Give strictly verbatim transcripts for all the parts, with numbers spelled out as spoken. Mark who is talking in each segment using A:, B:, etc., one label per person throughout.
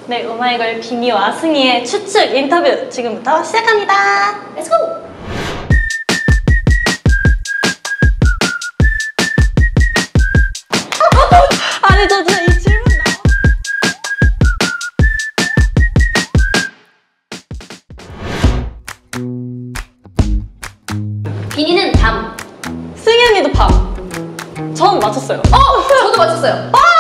A: 네, 오마이걸 비니와 승희의 추측 인터뷰 지금부터 시작합니다. 렛츠고! 아니 저 진짜 이 질문
B: 나 비니는 밤,
A: 승희 언니도 밤. 전 맞췄어요.
B: 어! 저도 맞췄어요.
A: 아!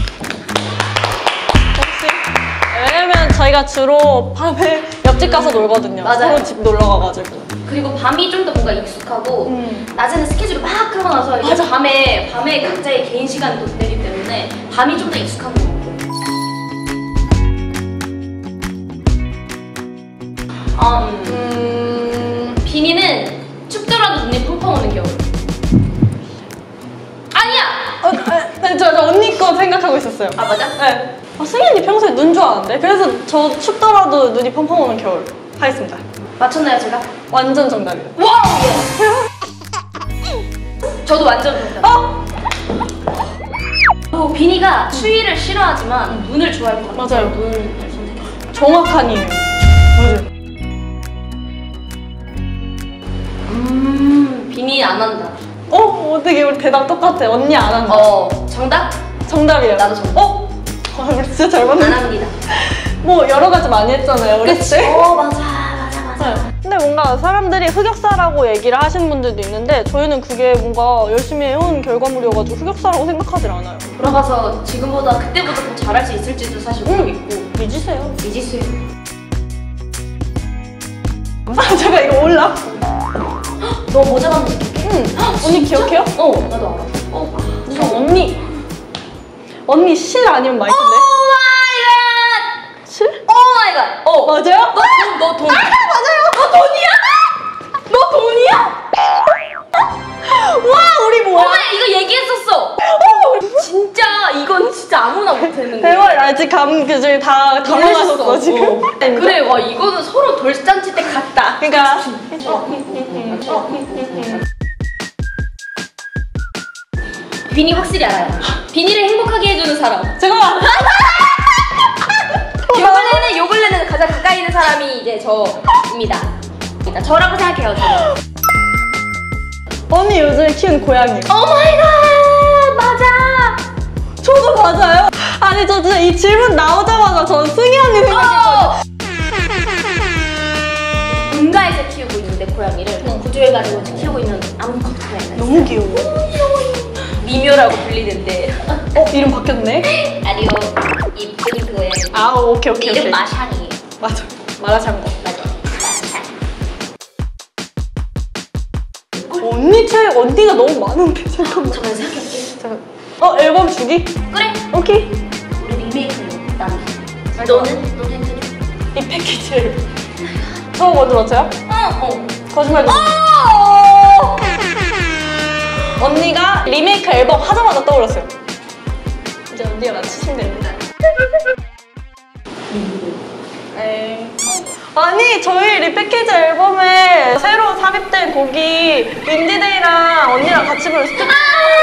A: 왜냐면 저희가 주로 밤에 옆집 가서 놀거든요.
B: 맞아요.
A: 서로 집 놀러 가가지고.
B: 그리고 밤이 좀 더 뭔가 익숙하고
A: 음.
B: 낮에는 스케줄을 막 하고 나서 이제
A: 맞아.
B: 밤에 밤에 각자의 개인 시간이 또 되기 때문에 밤이 좀 더 익숙한 것 같아요. 어, 음, 비니는 춥더라도 눈이 펑펑 오는 겨울. 아니야!
A: 어, 네, 저, 저 언니 거 생각하고 있었어요.
B: 아 맞아?
A: 네. 아, 승희 언니 평소에 눈 좋아하는데? 그래서 저 춥더라도 눈이 펑펑 오는 겨울 하겠습니다.
B: 맞췄나요 제가?
A: 완전 정답이에요.
B: 와우! 저도 완전 정답.
A: 어?
B: 어, 비니가 추위를 싫어하지만 눈을 좋아할 것 같아요.
A: 맞아요.
B: 눈을 선택했어요.
A: 정확한 이유. 맞아요.
B: 음, 비니 안 한다.
A: 어? 어떻게 우리 대답 똑같아. 언니 안 한다.
B: 어, 정답?
A: 정답이에요.
B: 나도 정답.
A: 어? 아, 우리 진짜 잘
B: 안
A: 맞네.
B: 합니다.
A: 뭐 여러 가지 많이 했잖아요. 우리
B: 그치?
A: 때.
B: 어, 맞아, 맞아, 맞아.
A: 네. 근데 뭔가 사람들이 흑역사라고 얘기를 하시는 분들도 있는데 저희는 그게 뭔가 열심히 해온 결과물이어가지고 흑역사라고 생각하질 않아요.
B: 돌아가서 지금보다 그때보다 더 잘할 수 있을지도 사실 모르겠고.
A: 믿으세요.
B: 미지수예요.
A: 아, 제가 이거 몰라.
B: 너 뭐 잡았는지 기억해?
A: 응. 언니 기억해요?
B: 어, 나도 알아. 어,
A: 저 언니. 언니 실 아니면
B: 오
A: 마이크인데?
B: 마이 갓!
A: 실?
B: 오 마이 갓! 어.
A: 맞아요?
B: 너 돈, 너 돈. 아, 맞아요. 너 돈이야? 너 돈이야?
A: 와, 우리 뭐야?
B: 엄마 이거 얘기했었어. 진짜 이건 진짜 아무나 못했는데.
A: 대박, 아직 감, 그, 저희 다 당황하셨어, 지금.
B: 어. 그래, 와 이거는 서로 돌잔치 때 같다.
A: 그니까.
B: 비니 확실히 알아요. 비니를 행복하게 해주는 사람.
A: 잠깐만.
B: 요 근래는 요 근래는 가장 가까이 있는 사람이 이제 저입니다. 그러니까 저라고 생각해요. 저는.
A: 언니 요즘에 키우는 고양이.
B: 오 마이 갓! 맞아!
A: 저도 맞아요. 아니, 저 진짜 이 질문 나오자마자 전 승희 언니 생각했거든요.
B: 어! 본가에서 키우고 있는데 고양이를
A: 응.
B: 구조해가지고 키우고 있는 암컷 고양이가 있어요.
A: 너무 귀여워.
B: 미묘라고 불리는데
A: 어, 이름 바뀌었네?
B: 아니요 이쁜 고양이.
A: 아, 오케이, 오케이,
B: 이름
A: 오케이.
B: 마샹이에요.
A: 맞아. 마라샹궈.
B: 맞아. 마샹.
A: 언니 책, 언니가 너무 많은데, 잠깐만.
B: 잠깐 생각해볼게.
A: 잠깐. 어, 앨범 주기?
B: 그래.
A: 오케이.
B: 우리 리메이크는 난. 너는? 너는 해줘.
A: 이 패키지를. 저 먼저 맞춰요?
B: 어. 어.
A: 거짓말 좀.
B: 어!
A: 언니가 리메이크 앨범 하자마자 떠올랐어요. 이제 언니가 맞추시면 됩니다. 에이. 아니, 저희 리패키지 앨범에 새로 삽입된 곡이 윈디데이랑 언니랑 같이 부른 스티커.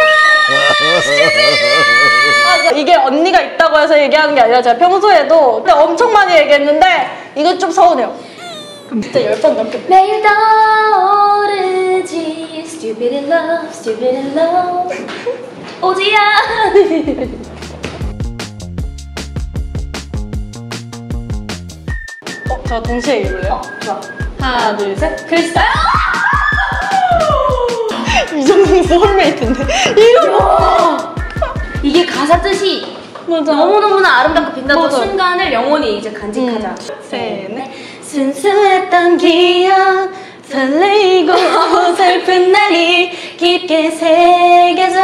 A: 아, 이게 언니가 있다고 해서 얘기하는 게 아니라 제가 평소에도 근데 엄청 많이 얘기했는데 이거 좀 서운해요. 진짜 열 번 넘게.
B: 매일 떠오르지 Stupid in love, stupid in love 오지야.
A: 어, 저 동시에 읽을래요?
B: 어, 좋아.
A: 하나, 둘, 셋.
B: 글쎄.
A: 이 정도면 소울메이트인데. 이거
B: 이게 가사 뜻이
A: 맞아.
B: 너무너무나 아름답고 빛나던
A: 맞아.
B: 순간을 영원히 이제 간직하자.
A: 음. 셋, 넷.
B: 순수했던 기억 설레이고 슬픈 날이 깊게 새겨져.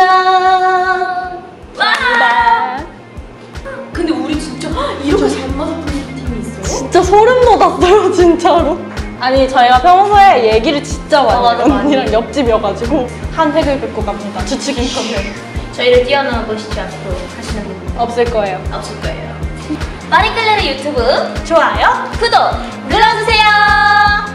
B: 와! 근데 우리 진짜 이렇게 잘 맞았던 팀이 있어요?
A: 진짜 소름 돋았어요, 진짜로. 아니, 저희가 평소에 얘기를 진짜 많이
B: 어, 맞아,
A: 해요. 언니랑
B: 많이.
A: 옆집이어가지고 한 획을 긋고 갑니다. 주축 인터뷰.
B: 저희를 뛰어넘으시지 않고 하시는 분
A: 없을 거예요.
B: 없을 거예요. 마리클레르 유튜브
A: 좋아요.
B: 구독 눌러주세요.